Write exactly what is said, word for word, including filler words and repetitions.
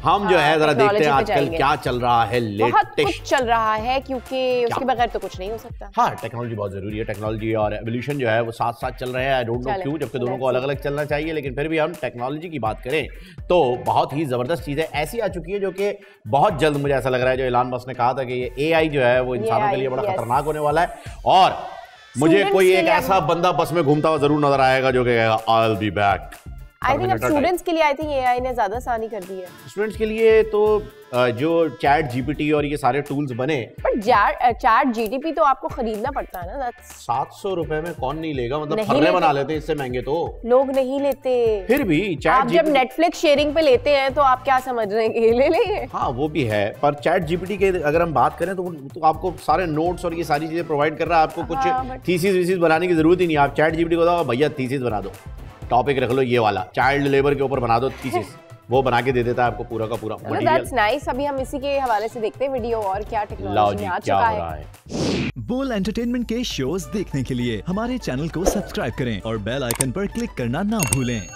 हम जो है जरा देखते हैं आजकल क्या चल रहा है, बहुत कुछ चल रहा है क्योंकि उसके बगैर तो कुछ नहीं हो सकता। हाँ, टेक्नोलॉजी बहुत जरूरी है, टेक्नोलॉजी और एवोल्यूशन जो है वो साथ साथ चल रहे हैं। आई डोंट नो क्यों, जबकि दोनों को अलग अलग चलना चाहिए, लेकिन फिर भी हम टेक्नोलॉजी की बात करें तो बहुत ही जबरदस्त चीजें ऐसी आ चुकी है जो कि बहुत जल्द, मुझे ऐसा लग रहा है, जो इलान मस्क ने कहा था कि ये एआई जो है वो इंसानों के लिए बड़ा खतरनाक होने वाला है, और मुझे कोई एक ऐसा बंदा बस में घूमता हुआ जरूर नजर आएगा जो कहेगा I will be back. I think अब स्टूडेंट्स के लिए आई थिंक एआई ने ज्यादा आसानी कर दी है। स्टूडेंट्स के लिए तो जो चैट जीपीटी और ये सारे टूल्स बने, पर चैट जीटीपी तो आपको खरीदना पड़ता है ना। सात सौ रुपए में कौन नहीं लेगा, मतलब फर्रे बना लेते हैं इससे महंगे तो लोग नहीं लेते। फिर भी चैट आप जब नेटफ्लिक्स शेयरिंग पे लेते हैं तो आप क्या समझ रहे हैं कि ले लेंगे? हाँ वो भी है, पर चैट जीपीटी के अगर हम बात करें तो, तो आपको सारे नोट्स और ये सारी चीजें प्रोवाइड कर रहा है। आपको कुछ हाँ, थीसिस वीसिस बनाने की जरूरत ही नहीं। आप चैट जीपीटी को बताओ भैया थीसिस बना दो, टॉपिक रख लो ये वाला, चाइल्ड लेबर के ऊपर बना दो थीसिस, वो बना के दे देता है आपको पूरा का पूरा मटेरियल। That's nice. अभी हम इसी के हवाले से देखते हैं वीडियो और क्या टेक्नोलॉजी में आ चुका है। बोल एंटरटेनमेंट के शोज देखने के लिए हमारे चैनल को सब्सक्राइब करें और बेल आइकन पर क्लिक करना ना भूलें।